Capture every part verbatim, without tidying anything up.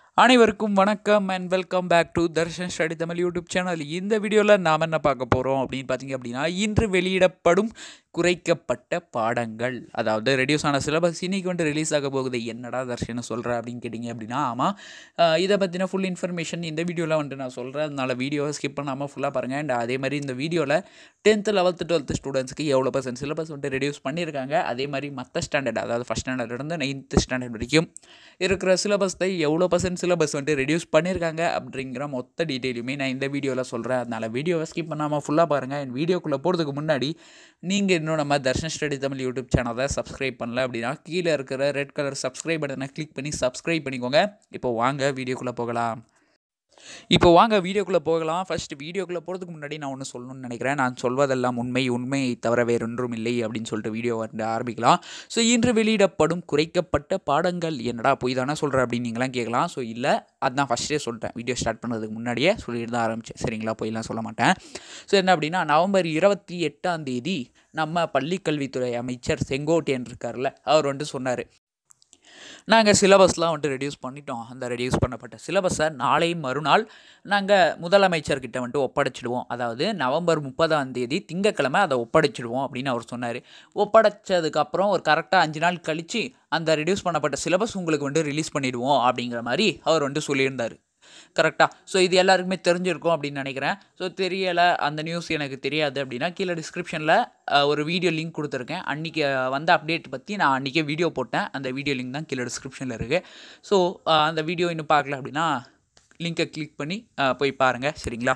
அனைவருக்கும் வணக்கம் and welcome back to Darshan study Tamil YouTube channel. இந்த வீடியோவில் நாம் என்ன பார்க்க போகிறோம் அப்படின்னு பார்த்தீங்க அப்படின்னா, இன்று வெளியிடப்படும் குறைக்கப்பட்ட பாடங்கள், அதாவது ரெடியூஸ் ஆன சிலபஸ் இன்றைக்கி வந்து ரிலீஸ் ஆக போகுது. என்னடா தர்ஷன் சொல்கிற அப்படின்னு கேட்டிங்க அப்படின்னா, ஆமாம், இதை பற்றின ஃபுல் இன்ஃபர்மேஷன் இந்த வீடியோவில் வந்துட்டு நான் சொல்கிறேன். அதனால் வீடியோவை ஸ்கிப் பண்ணாமல் ஃபுல்லாக பாருங்கள். அண்ட் அதே மாதிரி இந்த வீடியோவில் டென்த்து லெவல்த்து டுவெல்த்து ஸ்டூடெண்ட்ஸ்க்கு எவ்வளோ பர்சன்ட் சிலபஸ் வந்துட்டு ரெடியூஸ் பண்ணியிருக்காங்க, அதே மாதிரி மற்ற ஸ்டாண்டர்ட், அதாவது ஃபஸ்ட் ஸ்டாண்டர்ட்லேருந்து நைன்த்து ஸ்டாண்டர்ட் வரைக்கும் இருக்கிற சிலபஸை எவ்வளோ பர்சன்ட் சிலபஸ் வந்துட்டு ரெடியூஸ் பண்ணியிருக்காங்க அப்படிங்கிற மொத்த டீட்டெயிலுமே நான் இந்த வீடியோவில் சொல்கிறேன். அதனால் வீடியோவை ஸ்கிப் பண்ணாமல் ஃபுல்லாக பாருங்கள். என் வீடியோக்குள்ளே போகிறதுக்கு முன்னாடி நீங்கள் இன்னும் நம்ம தர்ஷன் ஸ்டடி தமிழ் யூடியூப் சேனலை சப்ஸ்கிரைப் பண்ணல அப்படின்னா கீழே இருக்கிற ரெட் கலர் சப்ஸ்கிரைப் பட்டனை கிளிக் பண்ணி சப்ஸ்கிரைப் பண்ணிக்கோங்க. இப்போ வாங்க வீடியோக்குள்ளே போகலாம். இப்போ வாங்க வீடியோக்குள்ளே போகலாம். ஃபஸ்ட்டு வீடியோக்குள்ளே போகிறதுக்கு முன்னாடி நான் ஒன்று சொல்லணும்னு நினைக்கிறேன். நான் சொல்வதெல்லாம் உண்மை, உண்மை தவிர வேறொன்றும் இல்லை அப்படின்னு சொல்லிட்டு வீடியோ வந்து ஆரம்பிக்கலாம். ஸோ இன்று வெளியிடப்படும் குறைக்கப்பட்ட பாடங்கள் என்னடா போய் தானே சொல்கிறேன் அப்படின்னு நீங்களாம் கேட்கலாம். ஸோ இல்லை, அதுதான் ஃபஸ்ட்டே சொல்லிட்டேன். வீடியோ ஸ்டார்ட் பண்ணுறதுக்கு முன்னாடியே சொல்லிட்டு தான் ஆரம்பித்தேன், சரிங்களா? போயெல்லாம் சொல்ல மாட்டேன். ஸோ என்ன அப்படின்னா, நவம்பர் இருபத்தி எட்டாம் தேதி நம்ம பள்ளிக்கல்வித்துறை அமைச்சர் செங்கோட்டையன் இருக்கார்ல, அவர் வந்துட்டு சொன்னார், நாங்கள் சிலபஸ்லாம் வந்துட்டு ரெடியூஸ் பண்ணிட்டோம். அந்த ரெடியூஸ் பண்ணப்பட்ட சிலபஸை நாளை மறுநாள் நாங்கள் முதலமைச்சர்கிட்ட வந்துட்டு ஒப்படைச்சிடுவோம். அதாவது நவம்பர் முப்பதாம் தேதி திங்கக்கிழமை அதை ஒப்படைச்சிடுவோம் அப்படின்னு அவர் சொன்னார். ஒப்படைச்சதுக்கப்புறம் ஒரு கரெக்டாக அஞ்சு நாள் கழித்து அந்த ரெடியூஸ் பண்ணப்பட்ட சிலபஸ் உங்களுக்கு வந்துட்டு ரிலீஸ் பண்ணிவிடுவோம் அப்படிங்கிற மாதிரி அவர் வந்துட்டு சொல்லியிருந்தார். கரெக்டாக. ஸோ இது எல்லாருக்குமே தெரிஞ்சிருக்கும் அப்படின்னு நினைக்கிறேன். ஸோ தெரியலை, அந்த நியூஸ் எனக்கு தெரியாது அப்படின்னா கீழே டிஸ்கிரிப்ஷனில் ஒரு வீடியோ லிங்க் கொடுத்துருக்கேன். அன்றைக்கி வந்த அப்டேட் பற்றி நான் அன்றைக்கே வீடியோ போட்டேன். அந்த வீடியோ லிங்க் தான் கீழே டிஸ்கிரிப்ஷனில் இருக்குது. ஸோ அந்த வீடியோ இன்னும் பார்க்கல அப்படின்னா லிங்கை கிளிக் பண்ணி போய் பாருங்கள், சரிங்களா?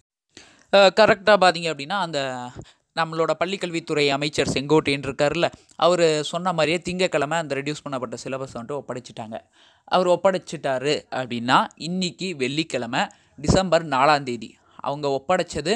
கரெக்டாக பார்த்தீங்க அப்படின்னா, அந்த நம்மளோட பள்ளிக்கல்வித்துறை அமைச்சர் செங்கோட்டையன் இருக்கார்ல, அவர் சொன்ன மாதிரியே திங்கக்கிழமை அந்த ரெடியூஸ் பண்ணப்பட்ட சிலபஸ் வந்துட்டு ஒப்படைச்சிட்டாங்க. அவர் ஒப்படைச்சிட்டாரு அப்படின்னா இன்றைக்கி வெள்ளிக்கிழமை டிசம்பர் நாலாம் தேதி, அவங்க ஒப்படைச்சது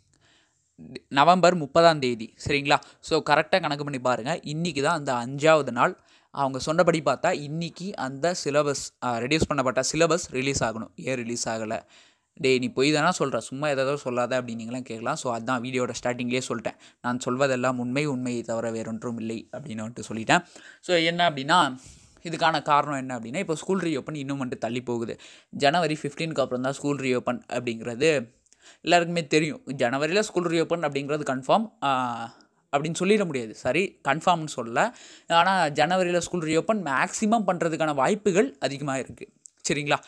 நவம்பர் முப்பதாம் தேதி, சரிங்களா? ஸோ கரெக்டாக கணக்கு பண்ணி பாருங்கள். இன்றைக்கி தான் அந்த அஞ்சாவது நாள். அவங்க சொன்னபடி பார்த்தா இன்றைக்கி அந்த சிலபஸ் ரெடியூஸ் பண்ணப்பட்ட சிலபஸ் ரிலீஸ் ஆகணும். ஏன் ரிலீஸ் ஆகலை? டே நீ போய் தானே சொல்கிற, சும்மா எதாவது சொல்லாத அப்படின்னு நீங்களாம் கேட்கலாம். ஸோ அதுதான் வீடியோட ஸ்டார்டிங்லேயே சொல்லிட்டேன். நான் சொல்வதெல்லாம் உண்மை, உண்மையை தவிர வேறொன்றும் இல்லை அப்படின்னு வந்துட்டு சொல்லிட்டேன். ஸோ என்ன அப்படின்னா, இதுக்கான காரணம் என்ன அப்படின்னா, இப்போ ஸ்கூல் ரீஓப்பன் இன்னும் வந்துட்டு தள்ளி போகுது. ஜனவரி ஃபிஃப்டீனுக்கு அப்புறம் தான் ஸ்கூல் ரீஓப்பன் அப்படிங்கிறது எல்லாருக்குமே தெரியும். ஜனவரியில் ஸ்கூல் ரீஓப்பன் அப்படிங்கிறது கன்ஃபார்ம் அப்படின்னு சொல்லிட முடியாது. சரி, கன்ஃபார்ம்னு சொல்லலை, ஆனால் ஜனவரியில் ஸ்கூல் ரீஓப்பன் மேக்ஸிமம் பண்ணுறதுக்கான வாய்ப்புகள் அதிகமாக இருக்குது, சரிங்களா?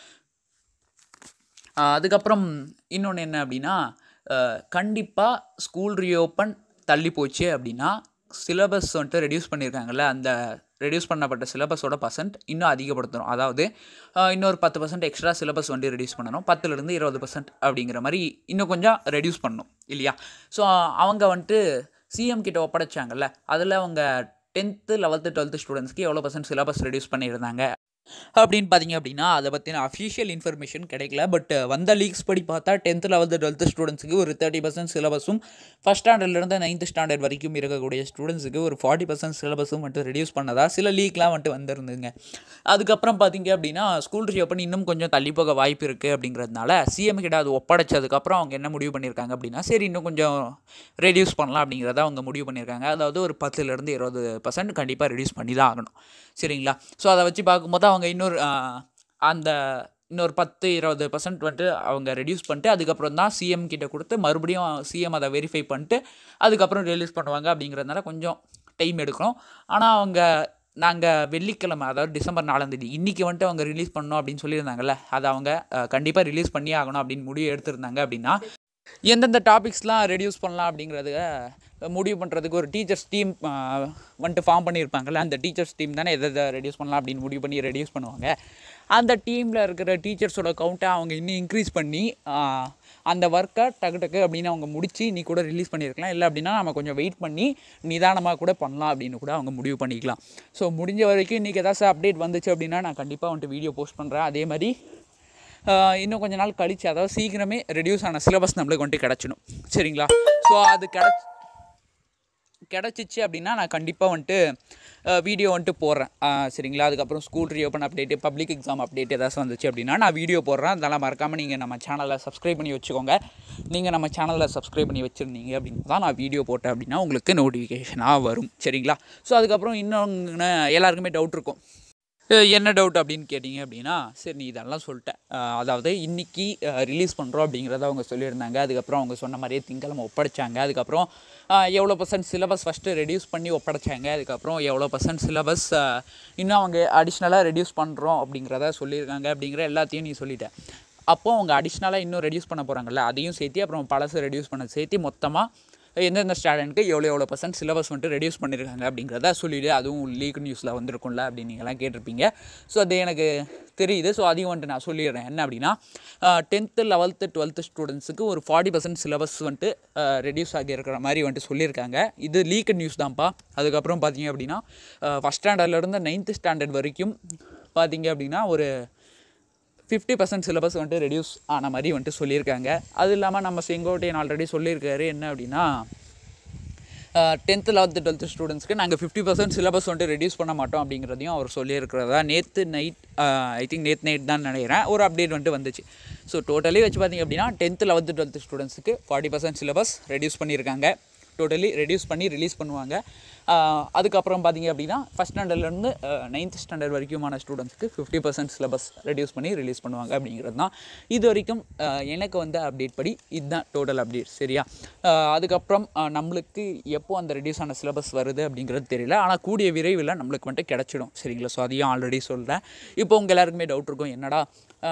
அதுக்கப்புறம் இன்னொன்று என்ன அப்படின்னா, கண்டிப்பாக ஸ்கூல் ரீஓப்பன் தள்ளி போச்சு அப்படின்னா சிலபஸ் வந்துட்டு ரெடியூஸ் பண்ணியிருக்காங்கல்ல, அந்த ரெடியூஸ் பண்ணப்பட்ட சிலபஸோட பர்சன்ட் இன்னும் அதிகப்படுத்தணும். அதாவது இன்னொரு பத்து பர்சன்ட் எக்ஸ்ட்ரா சிலபஸ் வந்துட்டு ரெடியூஸ் பண்ணணும். பத்துலேருந்து இருபது பர்சன்ட் அப்படிங்கிற மாதிரி இன்னும் கொஞ்சம் ரெடியூஸ் பண்ணணும் இல்லையா? ஸோ அவங்க வந்துட்டு சிஎம் கிட்ட ஒப்படைச்சாங்கல்ல, அதில் அவங்க டென்த்து லெவல்த்து டுவெல்த்து ஸ்டூடெண்ட்ஸ்க்கு எவ்வளோ பர்சன்ட் சிலபஸ் ரெடியூஸ் பண்ணியிருந்தாங்க அப்படின்னு பார்த்தீங்க அப்படின்னா அதை பற்றின அஃபிஷியல் இன்ஃபர்மேஷன் கிடைக்கல. பட் வந்த லீக்ஸ் படி பார்த்தா டென்த்து லெவல்த்து டுவெல்த்து ஸ்டூடெண்ட்ஸுக்கு ஒரு தேர்ட்டி பர்சன்ட் சிலபஸும், ஃபஸ்ட் ஸ்டாண்டர்ட்லேருந்து நைன்த்து ஸ்டாண்டர்ட் வரைக்கும் இருக்கக்கூடிய ஸ்டூடெண்ட்ஸுக்கு ஒரு ஃபார்ட்டி பர்சன்ட் சிலபஸும் வந்துட்டு ரெடியூஸ் பண்ணதா சில லீக்லாம் வந்துட்டு வந்திருந்துங்க. அதுக்கப்புறம் பார்த்தீங்க அப்படின்னா ஸ்கூல் ரீஓப்பன் இன்னும் கொஞ்சம் தள்ளி போக வாய்ப்பு இருக்குது அப்படிங்கிறதுனால சிஎம் கிட்ட அது ஒப்படைச்சதுக்கப்புறம் அவங்க என்ன முடிவு பண்ணியிருக்காங்க அப்படின்னா, சரி இன்னும் கொஞ்சம் ரெடியூஸ் பண்ணலாம் அப்படிங்கிறத அவங்க முடிவு பண்ணியிருக்காங்க. அதாவது ஒரு பத்துலேருந்து இருபது பர்சன்ட் கண்டிப்பாக ரெடியூஸ் பண்ணி தான் ஆகணும், சரிங்களா? ஸோ அதை வச்சு பார்க்கும்போது அவங்க இன்னொரு அந்த இன்னொரு பத்து இருபது பர்சன்ட் வந்துட்டு அவங்க ரெடியூஸ் பண்ணிட்டு அதுக்கப்புறம் தான் சிஎம் கிட்ட கொடுத்து மறுபடியும் சிஎம் அதை வெரிஃபை பண்ணிட்டு அதுக்கப்புறம் ரிலீஸ் பண்ணுவாங்க. அப்படிங்கிறதுனால கொஞ்சம் டைம் எடுக்கணும். ஆனால் அவங்க நாங்கள் வெள்ளிக்கிழமை, அதாவது டிசம்பர் நாலாம் தேதி இன்றைக்கி வந்துட்டு அவங்க ரிலீஸ் பண்ணோம் அப்படின்னு சொல்லியிருந்தாங்கல்ல, அதை அவங்க கண்டிப்பாக ரிலீஸ் பண்ணி ஆகணும் அப்படின்னு முடிவு எடுத்திருந்தாங்க. அப்படின்னா எந்தெந்த டாபிக்ஸ்லாம் ரெடியூஸ் பண்ணலாம் அப்படிங்கிறத முடிவு பண்ணுறதுக்கு ஒரு டீச்சர்ஸ் டீம் வந்துட்டு ஃபார்ம் பண்ணியிருப்பாங்கல்ல, அந்த டீச்சர்ஸ் டீம் தானே எதை எதை ரெடியூஸ் பண்ணலாம் அப்படின்னு முடிவு பண்ணி ரெடியூஸ் பண்ணுவாங்க. அந்த டீமில் இருக்கிற டீச்சர்ஸோட கவுண்ட்டை அவங்க இன்னும் இன்க்ரீஸ் பண்ணி அந்த ஒர்க்கை டக்கு டக்கு அப்படின்னு அவங்க முடித்து நீ கூட ரிலீஸ் பண்ணியிருக்கலாம். இல்லை அப்படின்னா நம்ம கொஞ்சம் வெயிட் பண்ணி நிதானமாக கூட பண்ணலாம் அப்படின்னு கூட அவங்க முடிவு பண்ணிக்கலாம். ஸோ முடிஞ்ச வரைக்கும் இன்றைக்கி ஏதாச்சும் அப்டேட் வந்துச்சு அப்படின்னா நான் கண்டிப்பாக வந்துட்டு வீடியோ போஸ்ட் பண்ணுறேன். அதே மாதிரி இன்னும் கொஞ்சம் நாள் கழித்து, அதாவது சீக்கிரமே ரெடியூஸ் ஆன சிலபஸ் நம்மளுக்கு வந்துட்டு கிடச்சிடும், சரிங்களா? ஸோ அது கிடச்சி கிடச்சிச்சு அப்படின்னா நான் கண்டிப்பாக வந்துட்டு வீடியோ வந்துட்டு போடுறேன், சரிங்களா? அதுக்கப்புறம் school reopen update, public exam update ஏதாச்சும் வந்துச்சு அப்படின்னா நான் வீடியோ போடுறேன். அதெல்லாம் மறக்காமல் நீங்கள் நம்ம சேனலை சப்ஸ்கிரைப் பண்ணி வச்சுக்கோங்க. நீங்கள் நம்ம சேனலில் சப்ஸ்கிரைப் பண்ணி வச்சுருந்தீங்க அப்படின்னு தான் நான் வீடியோ போட்டேன் அப்படின்னா உங்களுக்கு நோட்டிஃபிகேஷனாக வரும், சரிங்களா? ஸோ அதுக்கப்புறம் இன்னொன்று எல்லாருக்குமே டவுட் இருக்கும், என்ன டவுட் அப்படின்னு கேட்டிங்க அப்படின்னா, சரி நீ இதெல்லாம் சொல்லிட்ட. அதாவது இன்னைக்கு ரிலீஸ் பண்ணுறோம் அப்படிங்கிறத அவங்க சொல்லியிருந்தாங்க. அதுக்கப்புறம் அவங்க சொன்ன மாதிரியே திங்கக்கிழமை ஒப்படைச்சாங்க. அதுக்கப்புறம் எவ்வளோ பர்சன்ட் சிலபஸ் ஃபஸ்ட்டு ரெடியூஸ் பண்ணி ஒப்படைச்சாங்க. அதுக்கப்புறம் எவ்வளோ பர்சன்ட் சிலபஸ் இன்னும் அவங்க அடிஷ்னலாக ரெடியூஸ் பண்ணுறோம் அப்படிங்கிறத சொல்லியிருக்காங்க. அப்படிங்கிற எல்லாத்தையும் நீ சொல்லிட்ட. அப்போது அவங்க அடிஷ்னலாக இன்னும் ரெடியூஸ் பண்ண போகிறாங்கல்ல, அதையும் சேர்த்து அப்புறம் பழசு ரெடியூஸ் பண்ண சேர்த்து மொத்தமாக எந்தெந்த ஸ்டாண்டர்டுக்கு எவ்வளோ எவ்வளோ பர்சன்ட் சிலபஸ் வந்துட்டு ரெடியூஸ் பண்ணியிருக்காங்க அப்படிங்கிறத சொல்லிவிடு. அதுவும் லீக் நியூஸில் வந்திருக்கும்ல அப்படின்னு நீங்கள்லாம் கேட்டிருப்பீங்க. ஸோ அது எனக்கு தெரியுது. ஸோ அதையும் வந்துட்டு நான் சொல்லிடுறேன். என்ன அப்படின்னா, டென்த்து லெவல்த்து டுவெல்த்து ஸ்டூடெண்ட்ஸுக்கு ஒரு ஃபார்ட்டி பர்சன்ட் சிலபஸ் வந்துட்டு ரெடியூஸ் ஆகி இருக்கிற மாதிரி வந்துட்டு சொல்லியிருக்காங்க. இது லீக் நியூஸ் தான்ப்பா. அதுக்கப்புறம் பார்த்தீங்க அப்படின்னா, ஃபஸ்ட் ஸ்டாண்டர்ட்லேருந்து நைன்த்து ஸ்டாண்டர்ட் வரைக்கும் பார்த்தீங்க அப்படின்னா ஒரு ஃபிஃப்டி பர்சன்ட் சிலபஸ் வந்துட்டு ரெடியூஸ் ஆன மாதிரி வந்துட்டு சொல்லியிருக்காங்க. அது இல்லாமல் நம்ம செங்கோட்டையன் ஆல்ரெடி சொல்லியிருக்காரு. என்ன அப்படின்னா, டென்த்து லெவல்த்து டுவெல்த்து ஸ்டூடெண்ட்ஸ்க்கு நாங்கள் ஃபிஃப்டி பர்சன்ட் சிலபஸ் வந்துட்டு ரெடியூஸ் பண்ண மாட்டோம் அப்படிங்கிறதையும் அவர் சொல்லியிருக்கிறதா நேற்று நைட் ஐ திங்க் நேற்று நைட் தான் நினைக்கிறேன் ஒரு அப்டேட் வந்துட்டு வந்துச்சு. ஸோ டோட்டலி வச்சு பார்த்திங்க அப்படின்னா டென்த்து லெவல்த்து டுவெல்த்து ஸ்டூடெண்ட்ஸுக்கு ஃபார்ட்டி பர்சன்ட் சிலபஸ் ரெடியூஸ் பண்ணியிருக்காங்க. டோட்டலி ரெடியூஸ் பண்ணி ரிலீஸ் பண்ணுவாங்க. அதுக்கப்புறம் பார்த்திங்க அப்படின்னா ஃபஸ்ட் ஸ்டாண்டர்ட்லேருந்து நைன்த் ஸ்டாண்டர்ட் வரைக்குமான ஸ்டூடெண்ட்ஸ்க்கு ஃபிஃப்டி பர்சன்ட் சிலபஸ் ரெடியூஸ் பண்ணி ரிலீஸ் பண்ணுவாங்க அப்படிங்கிறது தான் இது வரைக்கும் எனக்கு வந்து அப்டேட் படி இதுதான் டோட்டல் அப்டேட். சரியா? அதுக்கப்புறம் நம்மளுக்கு எப்போ அந்த ரெடியூஸ் ஆன சிலபஸ் வருது அப்படிங்கிறது தெரியல. ஆனால் கூடிய விரைவில் நம்மளுக்கு வந்துட்டு கிடச்சிடும். சரிங்களா? ஸோ அதையும் ஆல்ரெடி சொல்கிறேன். இப்போ உங்கள் எல்லாருக்குமே டவுட் இருக்கும், என்னடா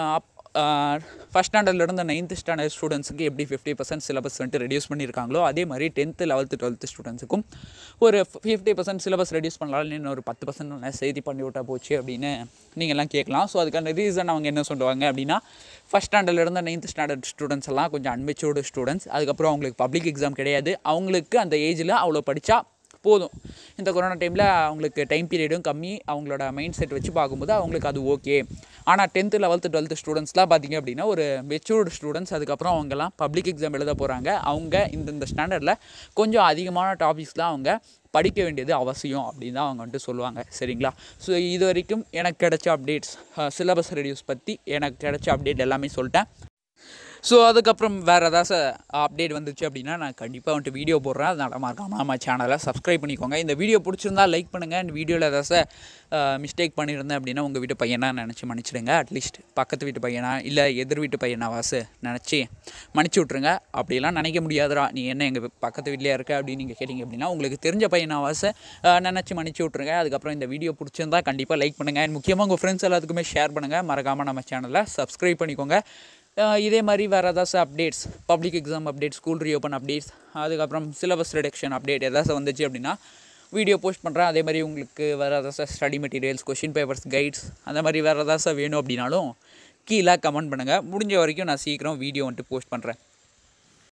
ஃபஸ்ட் ஸ்டாண்டர்ட்லேருந்து நைன்த்து ஸ்டாண்டர்ட் ஸ்டூடெண்ட்ஸுக்கு எப்படி ஃபிஃப்டி பர்சன்ட் சிலபஸ் வந்துட்டு ரெடியூஸ் பண்ணியிருக்காங்களோ அதே மாதிரி டென்த்து லெவல்த்து டுவெல்த்து ஸ்டூடெண்ட்ஸுக்கும் ஒரு ஃபிஃப்டி பர்சன்ட் சிலபஸ் ரெடியூஸ் பண்ணலாம், இன்னும் ஒரு பத்து பர்சன்ட் செய்தி பண்ணி விட்டா போச்சு அப்படின்னு நீங்கள்லாம் கேட்கலாம். ஸோ அதுக்கான ரீசன் அவங்க என்ன சொல்லுவாங்க அப்படின்னா, ஃபஸ்ட் ஸ்டாண்டர்ட்லேருந்து நைன்த் ஸ்டாண்டர்ட் ஸ்டூடெண்ட்ஸ் எல்லாம் கொஞ்சம் அன்மெச்சூர்டு ஸ்டூடெண்ட்ஸ். அதுக்கப்புறம் அவங்களுக்கு பப்ளிக் எக்ஸாம் கிடையாது. அவங்களுக்கு அந்த ஏஜில் அவ்வளோ படித்தா போதும். இந்த கொரோனா டைமில் அவங்களுக்கு டைம் பீரியடும் கம்மி. அவங்களோட மைண்ட் செட் வச்சு பார்க்கும்போது அவங்களுக்கு அது ஓகே. ஆனால் டென்த்து லெவல்த்து டுவெல்த்து ஸ்டூடெண்ட்ஸ்லாம் பார்த்திங்க அப்படின்னா ஒரு மெச்சூர்டு ஸ்டூடெண்ட்ஸ். அதுக்கப்புறம் அவங்கெல்லாம் பப்ளிக் எக்ஸாம் எழுத போகிறாங்க. அவங்க இந்தந்த ஸ்டாண்டர்டில் கொஞ்சம் அதிகமான டாபிக்ஸ்லாம் அவங்க படிக்க வேண்டியது அவசியம் அப்படின்னு தான் அவங்க வந்துட்டு சொல்லுவாங்க. சரிங்களா? ஸோ இது வரைக்கும் எனக்கு கிடைச்ச அப்டேட்ஸ், சிலபஸ் ரெடியூஸ் பற்றி எனக்கு கிடைச்ச அப்டேட் எல்லாமே சொல்லிட்டேன். ஸோ அதுக்கப்புறம் வேறு ஏதாச்சும் அப்டேட் வந்துச்சு அப்படின்னா நான் கண்டிப்பாக வந்துட்டு வீடியோ போடுறேன். அதனால் மறக்காமல் நம்ம சேனலை சப்ஸ்கிரைப் பண்ணிக்கோங்க. இந்த வீடியோ பிடிச்சிருந்தா லைக் பண்ணுங்கள். இந்த வீடியோவில் ஏதாச்சும் மிஸ்டேக் பண்ணியிருந்தேன் அப்படின்னா உங்கள் வீட்டு பையனாக நினச்சி மன்னிச்சிடுங்க. அட்லீஸ்ட் பக்கத்து வீட்டு பையனா இல்லை எதிர் வீட்டு பையனாவாசு நினச்சி மன்னிச்சி விட்ருங்க. அப்படிலாம் நினைக்க முடியாதுடா, நீ என்ன எங்கள் பக்கத்து வீட்டிலே இருக்க அப்படின்னு நீங்கள் கேட்டிங்க அப்படின்னா உங்களுக்கு தெரிஞ்ச பையனாவாசு நினச்சி மன்னிச்சி விட்ருங்க. அதுக்கப்புறம் இந்த வீடியோ பிடிச்சிருந்தா கண்டிப்பாக லைக் பண்ணுங்கள். அண்ட் முக்கியமாக உங்கள் ஃப்ரெண்ட்ஸ் எல்லாத்துக்குமே ஷேர் பண்ணுங்கள். மறக்காமல் நம்ம சேனலை சப்ஸ்கிரைப் பண்ணிக்கோங்க. இதே மாதிரி வேறு ஏதாச்சும் updates, public exam updates, school reopen updates, அதுக்கப்புறம் சிலபஸ் ரிடக்ஷன் அப்டேட் ஏதாச்சும் வந்துச்சு அப்படின்னா வீடியோ போஸ்ட் பண்ணுறேன். அதே மாதிரி உங்களுக்கு வேறு ஏதாச்சும் study materials, question papers, guides அந்த மாதிரி வேறு ஏதாச்சும் வேணும் அப்படின்னாலும் கீழே கமெண்ட் பண்ணுங்கள். முடிஞ்ச வரைக்கும் நான் சீக்கிரம் வீடியோ வந்துட்டு போஸ்ட் பண்ணுறேன்.